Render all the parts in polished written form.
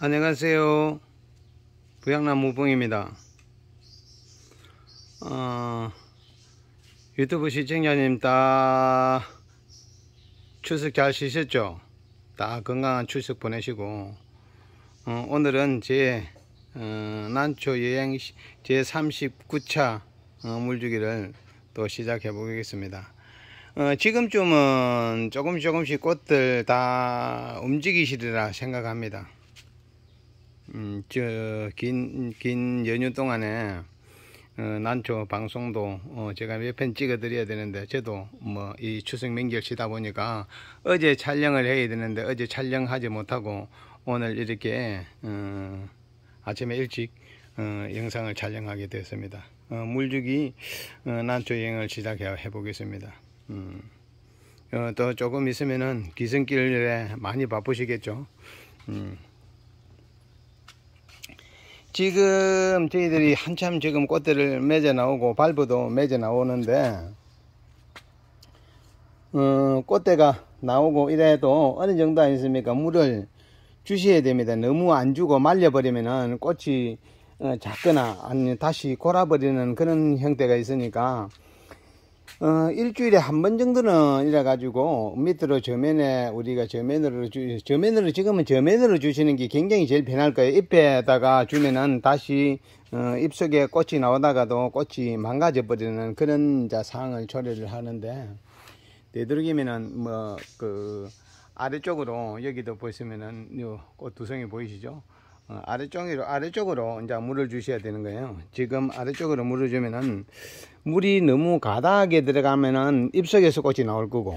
안녕하세요. 부양나무봉입니다. 유튜브 시청자님 다 추석 잘 쉬셨죠? 다 건강한 추석 보내시고 오늘은 제 난초 여행 제 39차 물주기를 또 시작해 보겠습니다. 지금쯤은 조금씩 꽃들 다 움직이시리라 생각합니다. 긴 연휴 동안에 난초 방송도 제가 몇 편 찍어 드려야 되는데, 저도 뭐 이 추석 명절 쉬다 보니까 어제 촬영을 해야 되는데 어제 촬영하지 못하고 오늘 이렇게 아침에 일찍 영상을 촬영하게 되었습니다. 물주기 난초 여행을 시작해 보겠습니다. 또 조금 있으면은 기승길에 많이 바쁘시겠죠. 지금 저희들이 한참 지금 꽃들을 맺어 나오고 발부도 맺어 나오는데, 꽃대가 나오고 이래도 어느 정도 아니습니까? 물을 주셔야 됩니다. 너무 안 주고 말려버리면은 꽃이 작거나 아니면 다시 골아버리는 그런 형태가 있으니까 일주일에 한 번 정도는 이래 가지고 밑으로 저면에 우리가 저면으로 지금은 저면으로 주시는 게 굉장히 제일 편할 거예요. 잎에다가 주면은 다시 잎 속에 꽃이 나오다가도 꽃이 망가져 버리는 그런 상황을 초래를 하는데, 되도록이면은 뭐 그 아래쪽으로 여기도 보시면은 요 꽃 두성이 보이시죠? 아래쪽으로 이제 물을 주셔야 되는 거예요. 지금 아래쪽으로 물을 주면은 물이 너무 가다하게 들어가면은 잎속에서 꽃이 나올 거고,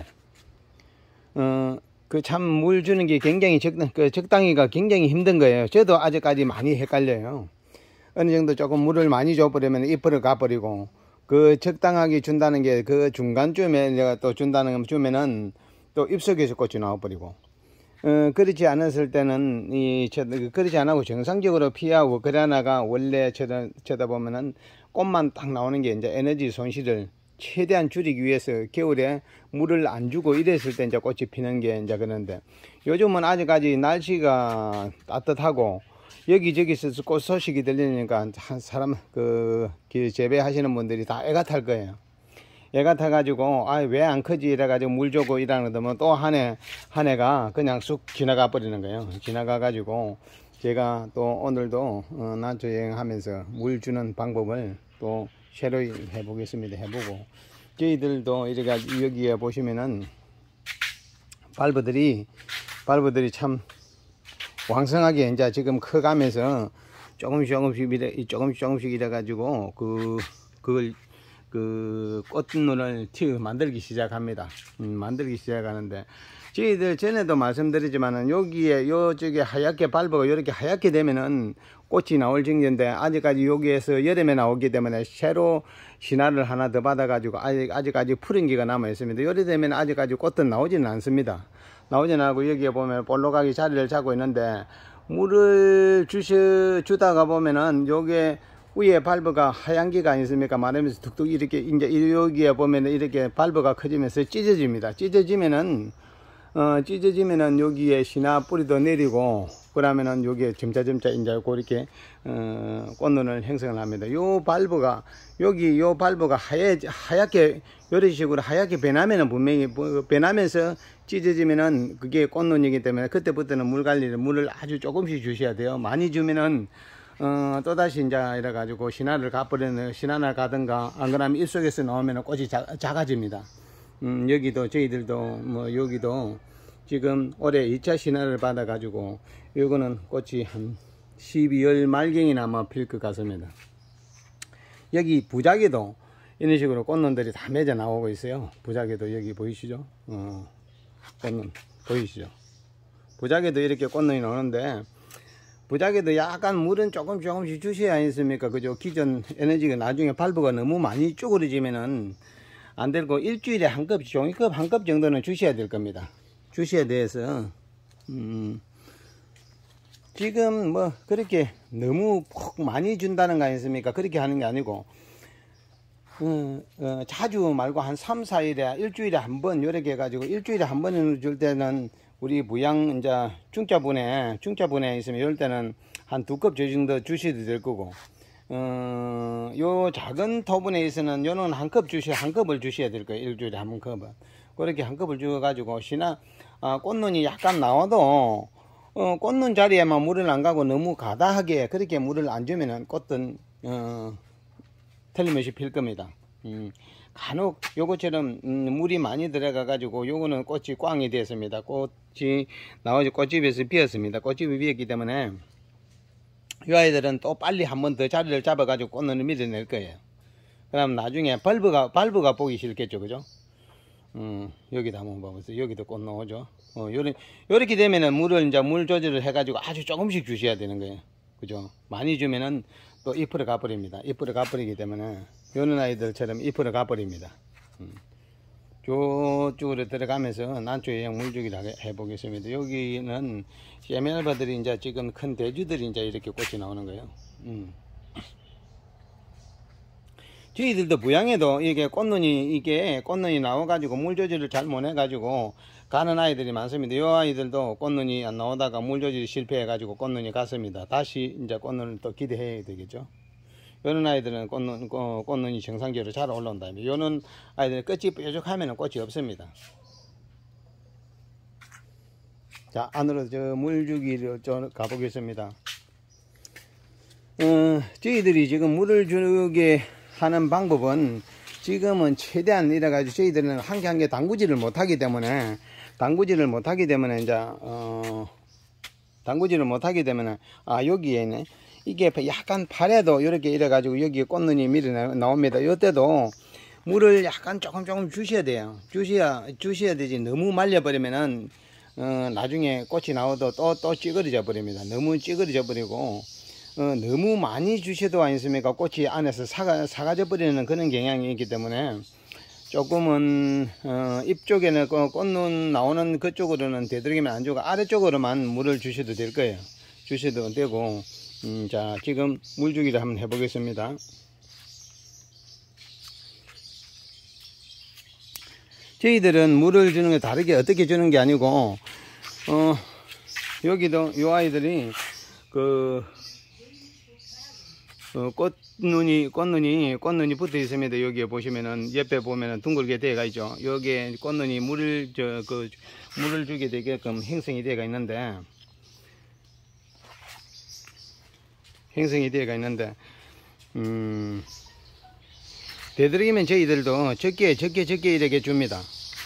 그 참 물 주는 게 굉장히 적당히가 굉장히 힘든 거예요. 저도 아직까지 많이 헷갈려요. 어느 정도 조금 물을 많이 줘버리면 잎으로 가버리고, 그 적당하게 준다는 게 그 중간쯤에 내가 또 주면은 또 잎속에서 꽃이 나와버리고, 그렇지 않았을 때는 그렇지 않고 정상적으로 피하고 그러나가 원래 쳐다보면은 꽃만 딱 나오는 게 이제 에너지 손실을 최대한 줄이기 위해서 겨울에 물을 안 주고 이랬을 때 이제 꽃이 피는 게 이제 그런데, 요즘은 아직까지 날씨가 따뜻하고 여기저기서 꽃 소식이 들리니까 사람 재배하시는 분들이 다 애가 탈 거예요. 애가 타가지고 왜 안 크지 이래가지고 물 주고 이러는 거면 또 한 해가 그냥 쑥 지나가 버리는 거예요. 지나가 가지고 제가 또 오늘도 난초 여행하면서 물 주는 방법을 또 새로 해보겠습니다. 해보고, 저희들도 이렇게 여기에 보시면은 발부들이 참 왕성하게 이제 지금 커가면서 조금씩 이래가지고 그걸 꽃눈을 만들기 시작합니다. 만들기 시작하는데, 저희들 전에도 말씀드리지만은 여기에 요쪽에 하얗게 발부가 이렇게 하얗게 되면은 꽃이 나올 정도인데, 아직까지 여기에서 여름에 나오기 때문에 새로 신화를 하나 더 받아 가지고 아직까지 푸른 기가 남아 있습니다. 요래 되면 아직까지 꽃은 나오지는 않습니다. 나오지는 않고 여기에 보면 볼록하게 자리를 잡고 있는데, 물을 주다가 보면은 요게 위에 발부가 하얀 기가 아니습니까? 말하면서 툭툭 이렇게 이제 여기에 보면은 이렇게 발부가 커지면서 찢어집니다. 찢어지면은 여기에 신화 뿌리도 내리고, 그러면은 여기에 점차 이제 그렇게 꽃눈을 형성을 합니다. 요 발부가 하얗게 이런 식으로 하얗게 변하면은 분명히 변하면서 찢어지면은 그게 꽃눈이기 때문에 그때부터는 물을 아주 조금씩 주셔야 돼요. 많이 주면은 또다시 이제 이래가지고 신화를 가든가, 안 그러면 잎속에서 나오면 꽃이 작아집니다. 여기도 저희들도 여기도 지금 올해 2차 신화를 받아가지고 요거는 꽃이 한 12월 말경이나 아마 필 것 같습니다. 여기 부작에도 이런 식으로 꽃눈들이 다 맺어 나오고 있어요. 부작에도 여기 보이시죠? 꽃눈 보이시죠? 부작에도 이렇게 꽃눈이 나오는데, 부작에도 약간 물은 조금씩 주셔야 하겠습니까? 그죠? 기존 에너지가 나중에 발부가 너무 많이 쭈그러지면은 안 되고, 일주일에 한 컵, 종이컵 한 컵 정도는 주셔야 될 겁니다. 주셔야 돼서, 지금 그렇게 너무 푹 많이 준다는 거 아니습니까? 그렇게 하는 게 아니고, 자주 말고 한 3, 4일에 일주일에 한 번 요렇게 해가지고, 일주일에 한 번을 줄 때는 우리 무양 이제 중자분에 있으면 이럴 때는 한 2컵 정도 주셔도 될 거고, 요 작은 토분에 있어는 요는 한 컵을 주셔야 될 거예요. 일주일에 한 컵은. 그렇게 한 컵을 주어가지고, 꽃눈이 약간 나와도, 꽃눈 자리에만 물을 안 가고 너무 가다하게 그렇게 물을 안 주면은 꽃은, 틀림없이 필 겁니다. 간혹 요것처럼 물이 많이 들어가 가지고 요거는 꽃이 꽝이 됐습니다. 꽃이 나오지 꽃집에서 비었습니다. 꽃집이 비었기 때문에 이 아이들은 또 빨리 한 번 더 자리를 잡아 가지고 꽃눈을 밀어낼 거예요. 그럼 나중에 발부가 보기 싫겠죠, 그죠? 여기도 한번 봐보세요. 여기도 꽃 나오죠. 요렇게 되면은 물 조절을 해 가지고 아주 조금씩 주셔야 되는 거예요. 그죠? 많이 주면은 또 잎으로 가버립니다. 잎으로 가버리기 때문에 요런 아이들처럼 잎으로 가버립니다. 저쪽으로 들어가면서 난초에형 물주기를 해보겠습니다. 여기는 에메랄바들이 이제 지금 큰 대주들이 이제 이렇게 꽃이 나오는 거예요. 저희들도 부양에도 이게 꽃눈이 나와가지고 물 조절을 잘 못해가지고 가는 아이들이 많습니다. 이 아이들도 꽃눈이 안 나오다가 물 조절이 실패해가지고 꽃눈이 갔습니다. 다시 이제 꽃눈을 또 기대해야 되겠죠. 요런 아이들은 꽃눈이 정상적으로 잘 올라온다. 요런 아이들은 끝이 뾰족하면 꽃이 없습니다. 자, 안으로 물주기를 가보겠습니다. 저희들이 지금 물을 주게 하는 방법은 지금은 최대한 이래가지고 저희들은 한 개 당구질을 못하기 때문에 여기에 있네. 이게 약간 팔에도 이렇게 이래가지고 여기에 꽃눈이 밀어 나옵니다. 이때도 물을 약간 조금 주셔야 돼요. 주셔야 되지. 너무 말려버리면은 나중에 꽃이 나와도 또 찌그러져 버립니다. 너무 찌그러져 버리고 너무 많이 주셔도 아니습니까? 꽃이 안에서 사가져 버리는 그런 경향이 있기 때문에 조금은 잎 쪽에는 꽃눈 나오는 그쪽으로는 되도록이면 안 주고 아래쪽으로만 물을 주셔도 될 거예요. 주셔도 되고. 자, 지금 물주기를 한번 해보겠습니다. 저희들은 물을 주는 게 다르게 어떻게 주는 게 아니고, 여기도 요 아이들이 꽃눈이 붙어 있습니다. 여기에 보시면은 옆에 보면은 둥글게 되어가 있죠. 여기에 꽃눈이 물을 주게 되게끔 형성이 되어가 있는데, 되도록이면 저희들도 적게 이렇게 줍니다.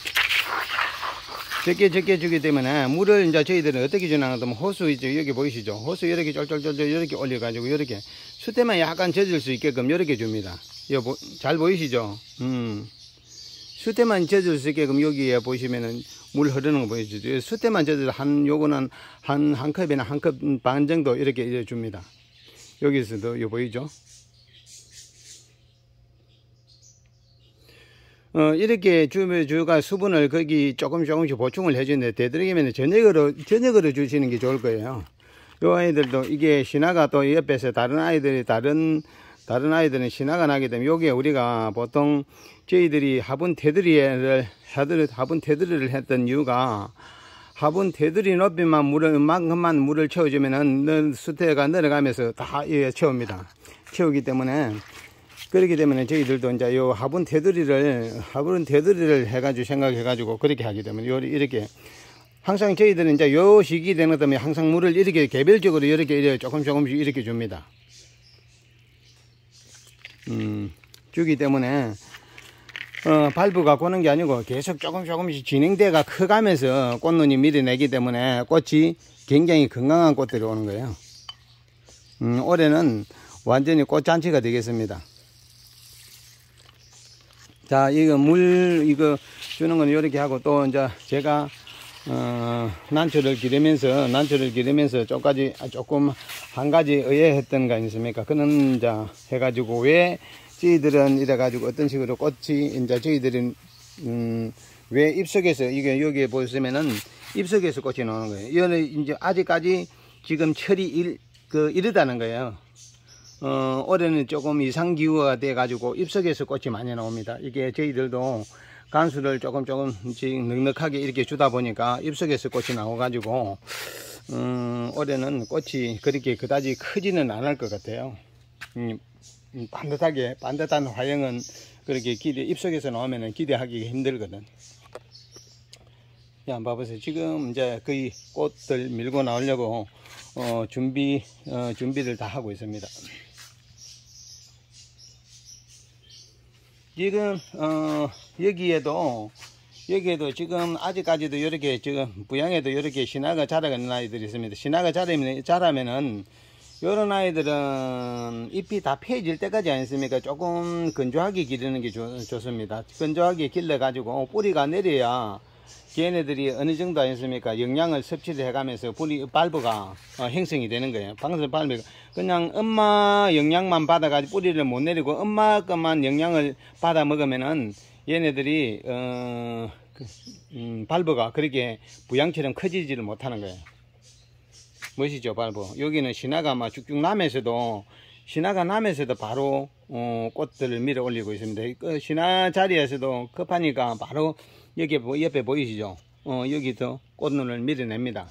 적게 주기 때문에 물을 이제 저희들은 어떻게 주나 하면 호수 있죠. 여기 보이시죠? 호수 이렇게 쫄쫄 이렇게 올려가지고 이렇게 수태만 약간 젖을 수 있게끔 이렇게 줍니다. 잘 보이시죠? 수태만 젖을 수 있게끔 여기에 보시면은 물 흐르는 거 보이시죠? 수태만 젖을 요거는 한 컵이나 한 컵 반 정도 이렇게 줍니다. 여기서도 보이죠? 이렇게 주가 수분을 거기 조금씩 보충을 해주는데 되도록이면 저녁으로 주시는 게 좋을 거예요. 요 아이들도 이게 신화가 또 옆에서 다른 아이들은 신화가 나게 되면 요게 우리가 보통 저희들이 화분 테두리를 했던 이유가 화분 테두리 높이만큼만 물을 채워주면은 수태가 내려가면서 다 채웁니다. 채우기 때문에 그렇기 때문에 저희들도 이제 요 화분 테두리를 해가지고 생각해가지고 그렇게 하기 때문에 이렇게 항상 저희들은 이제 요 시기 되는 때문에 항상 물을 이렇게 개별적으로 이렇게 조금씩 이렇게 줍니다. 주기 때문에 발부가 고는 게 아니고 계속 조금씩 진행대가 커가면서 꽃눈이 밀어내기 때문에 꽃이 굉장히 건강한 꽃들이 오는 거예요. 올해는 완전히 꽃잔치가 되겠습니다. 자, 이거 주는 거는 이렇게 하고 또 이제 제가 난초를 기르면서 조금 한 가지 의외했던 거 아니십니까? 그는 이제 해가지고 왜 저희들은 이래가지고 어떤 식으로 꽃이 이제 저희들은 왜 잎속에서 여기에 보시면은 잎속에서 꽃이 나오는 거예요. 이거는 이제 아직까지 지금 철이 이르다는 거예요. 올해는 조금 이상기후가 돼 가지고 잎속에서 꽃이 많이 나옵니다. 이게 저희들도 간수를 조금씩 넉넉하게 이렇게 주다 보니까 잎속에서 꽃이 나와가지고 올해는 꽃이 그렇게 그다지 크지는 않을 것 같아요. 반듯한 화형은 그렇게 잎속에서 나오면 기대하기 힘들거든. 야, 한번 봐보세요. 지금 이제 거의 꽃들 밀고 나오려고 준비를 다 하고 있습니다. 지금 여기에도 지금 아직까지도 이렇게 지금 부양에도 이렇게 신화가 자라는 아이들이 있습니다. 신화가 자라면은 이런 아이들은 잎이 다 펴질 때까지 아니습니까? 조금 건조하게 기르는 게 좋습니다. 건조하게 길러 가지고 뿌리가 내려야 걔네들이 어느 정도 아니습니까? 영양을 섭취를 해가면서 발브가 형성이 되는 거예요. 방금 발브가 그냥 엄마 영양만 받아가지고 뿌리를 못 내리고 엄마 것만 영양을 받아 먹으면은 얘네들이 발브가 그렇게 부양처럼 커지지를 못하는 거예요. 멋이죠, 발브. 여기는 신화가 막 쭉쭉 나면서도 바로 꽃들을 밀어 올리고 있습니다. 그 신화 자리에서도 급하니까 바로 여기 옆에 보이시죠? 여기서 꽃눈을 밀어냅니다.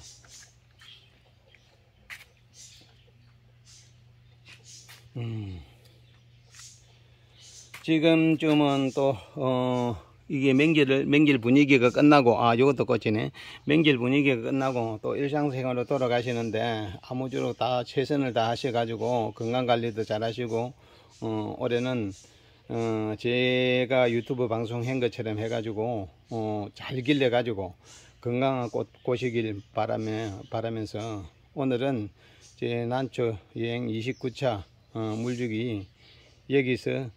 지금쯤은 또 이게 맹길 분위기가 끝나고, 요것도 꽃이네. 맹길 분위기가 끝나고 또 일상생활로 돌아가시는데 아무쪼록 다 최선을 다 하셔가지고 건강관리도 잘 하시고, 올해는 제가 유튜브 방송한 것처럼 해가지고 잘 길러가지고 건강한 꽃 보시길 바라면서 오늘은 제 난초 여행 29차 물주기 여기서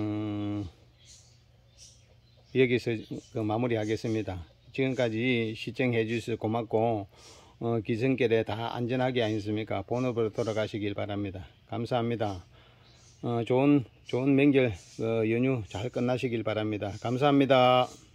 마무리하겠습니다. 지금까지 시청해 주셔서 고맙고 기성결에 다 안전하게 아니습니까? 본업으로 돌아가시길 바랍니다. 감사합니다. 좋은 명절 연휴 잘 끝나시길 바랍니다. 감사합니다.